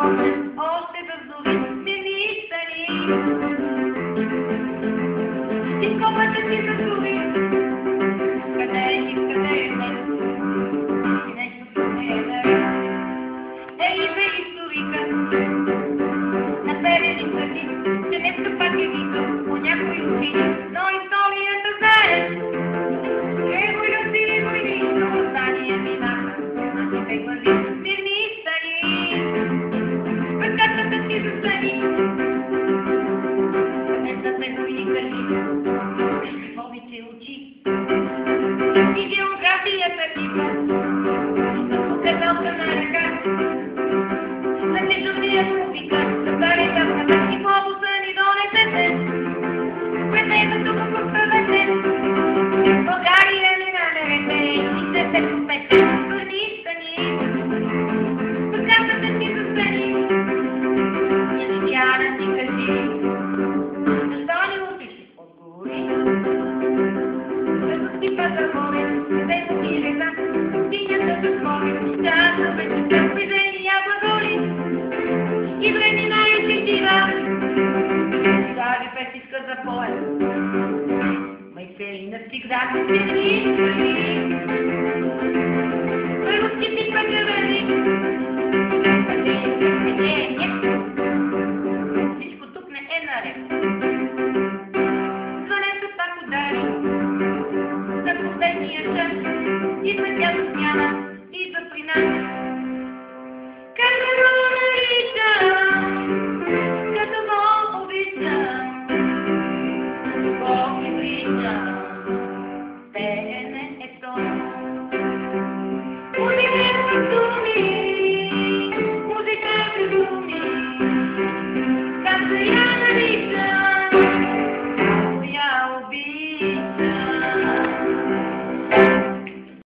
спомен, още възлови мирисани. Изкопата си заслуги, къде е ти, къде е днес, и нещото не е наред. Ей, бе историка, наперени твърди, че днеска пак е викал по някои учени, но историята знаеш. Евой Васили войни, но въздания минаха, нашите глави мирни стани. Прекатата си застани, където войни гърди, повече очи. И географията пипа, показалка на ръка, на дежурния мувика, да прави тъпката и глобуса ни донесете. Предето го поставете, България ни намерете, и се се купете, върни стани. Показата си застани, Янитяна ти кажи, защо ни учиш? Отговори. Пазар море, където ти лега, синята да смори, часа вечерта, призения глаголи, и времена е сетива. Стари песиска за поет, майсели навсегда се стерни. Руските пътеве,